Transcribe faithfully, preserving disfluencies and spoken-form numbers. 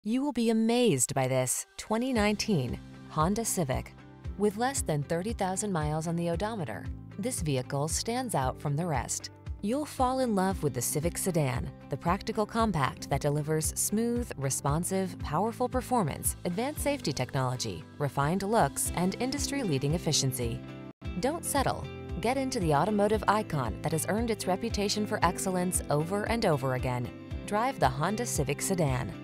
You will be amazed by this twenty nineteen Honda Civic. With less than thirty thousand miles on the odometer, this vehicle stands out from the rest. You'll fall in love with the Civic Sedan, the practical compact that delivers smooth, responsive, powerful performance, advanced safety technology, refined looks, and industry-leading efficiency. Don't settle. Get into the automotive icon that has earned its reputation for excellence over and over again. Drive the Honda Civic Sedan.